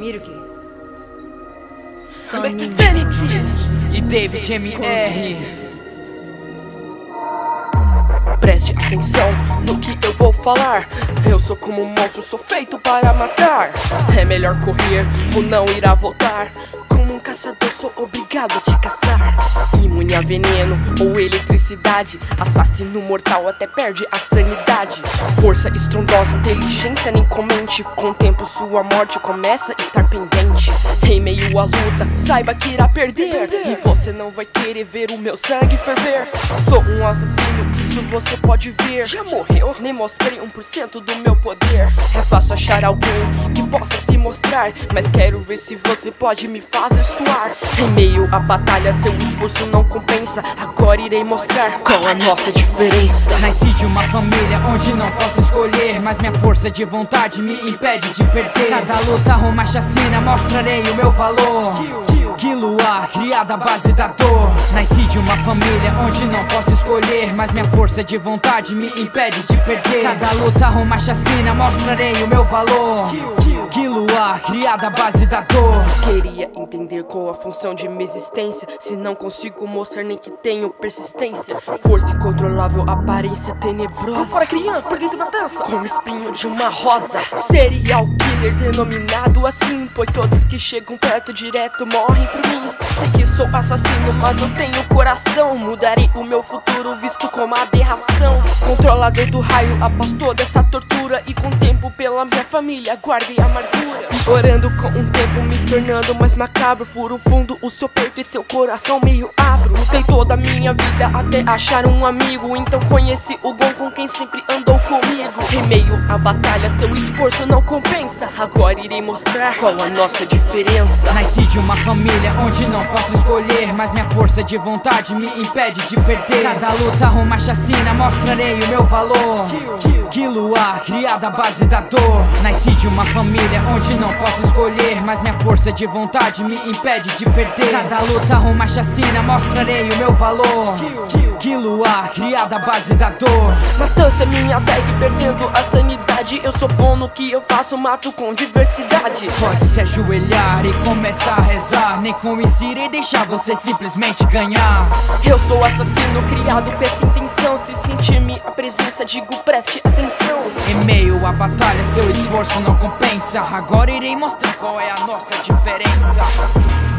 Miruki. Black Phoenix e David M.R. Preste atenção no que eu vou falar. Eu sou como um monstro, sou feito para matar. É melhor correr ou não irá voltar. Como um caçador sou obrigado a te caçar. Imune a veneno ou eletricidade. Assassino mortal até perde a sanidade. Força estrondosa, inteligência nem comente. Com o tempo sua morte começa a estar pendente. Em meio à luta, saiba que irá perder. E você não vai querer ver o meu sangue ferver. Sou um assassino, isso você pode ver. Já morreu? Nem mostrei 1% do meu poder. É fácil achar alguém que possa se mostrar, mas quero ver se você pode me fazer suar. Em meio à batalha, seu esforço não compensa. Agora irei mostrar qual a nossa diferença. Nasci de uma família onde não posso escolher, mas minha força de vontade me impede de perder. Cada luta uma chacina, mostrarei o meu valor. Killua, criada à base da dor. Nasci de uma família onde não posso escolher, mas minha força de vontade me impede de perder. Cada luta uma chacina, mostrarei o meu valor. Killua, criada à base da dor. Queria entender qual a função de minha existência, se não consigo mostrar nem que tenho persistência. Força incontrolável, aparência tenebrosa. Por fora criança, por dentro uma dança, como espinho de uma rosa. Serial killer denominado assim, pois todos que chegam perto direto morrem por mim. Sei que sou assassino, mas eu tenho coração. Mudarei o meu futuro visto como aberração. Controlador do raio após toda essa tortura, e com o tempo pela minha família guardei amargura. E orando com o tempo me tornando mais macabro. Furo fundo o seu peito e seu coração meio abro. Lutei toda a minha vida até achar um amigo, então conheci o Gon, com quem sempre andou comigo. Em meio à batalha seu esforço não compensa. Agora irei mostrar qual a nossa diferença. Nasci de uma família onde não posso escolher, mas minha força de vontade me impede de perder. Cada luta uma chacina, mostrarei o meu valor. Killua, criada à base da dor. Nasci de uma família onde não posso escolher, mas minha força de vontade me impede de perder. Cada luta uma chacina, mostrarei o meu valor. Killua, criada à base da dor. Matança é minha tag, perdendo a sanidade. Eu sou bom no que eu faço, mato com diversidade. Pode se ajoelhar e começar a rezar, nem com isso irei deixar você simplesmente ganhar. Eu sou assassino criado com essa intenção. Se sentir minha presença, digo preste atenção. Em meio à batalha seu esforço não compensa. Agora irei mostrar qual é a nossa diferença.